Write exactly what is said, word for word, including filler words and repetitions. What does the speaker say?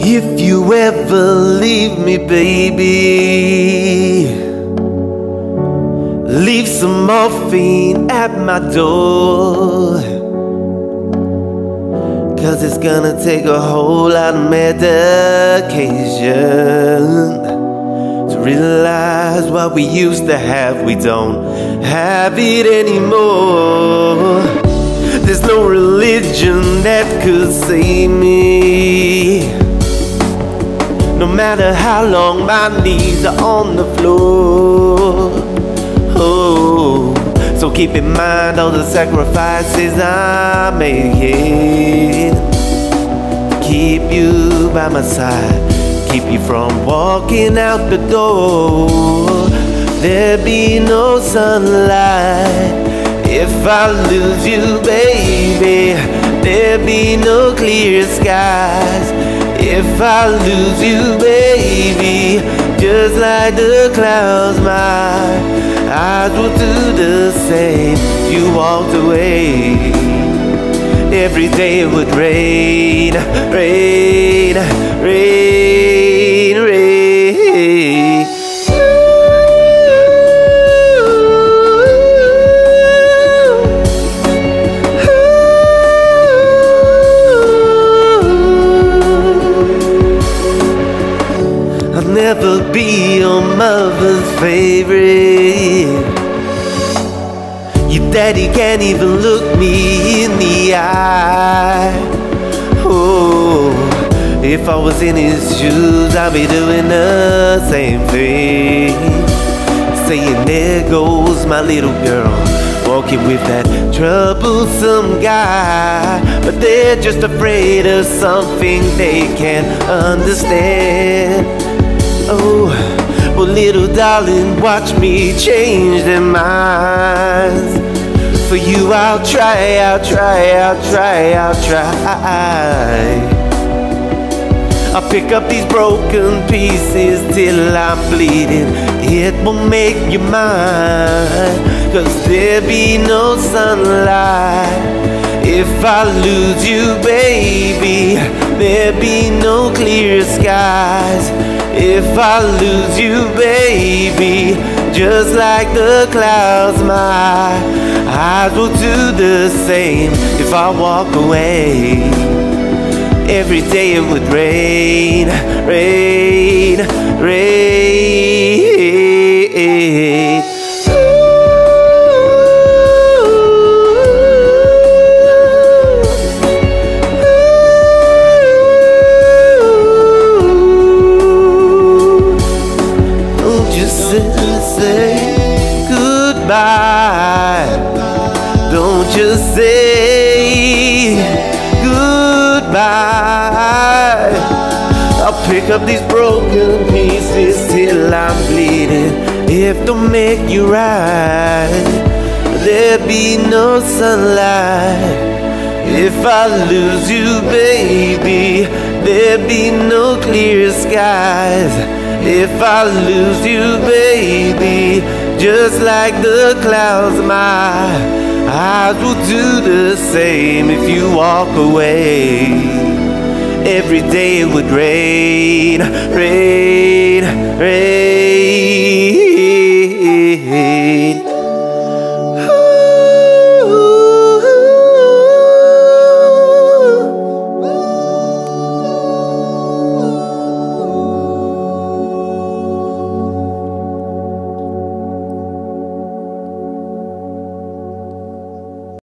If you ever leave me, baby, leave some morphine at my door, 'cause it's gonna take a whole lot of medication to realize what we used to have, we don't have it anymore. There's no religion that could save me, no matter how long my knees are on the floor. Oh, so keep in mind all the sacrifices I made to keep you by my side, keep you from walking out the door. There'd be no sunlight if I lose you, baby. There'd be no clear skies if I lose you, baby. Just like the clouds, my eyes will do the same. You walked away. Every day it would rain, rain, rain, rain. I'll never be your mother's favorite. Your daddy can't even look me in the eye. Oh, if I was in his shoes, I'd be doing the same thing, saying, there goes my little girl, walking with that troublesome guy. But they're just afraid of something they can't understand. Oh, well, little darling, watch me change their minds. For you, I'll try, I'll try, I'll try, I'll try. I'll pick up these broken pieces till I'm bleeding. It will make you mine, 'cause there'll be no sunlight if I lose you, baby. There'll be no clear skies if I lose you, baby. Just like the clouds, my eyes will do the same if I walk away. Every day it would rain, rain, rain. Say goodbye, don't just say goodbye. I'll pick up these broken pieces till I'm bleeding. If don't make you right, there'll be no sunlight if I lose you, baby. There'll be no clear skies if I lose you, baby. Just like the clouds, my eyes will do the same if you walk away. Every day it would rain, rain, rain.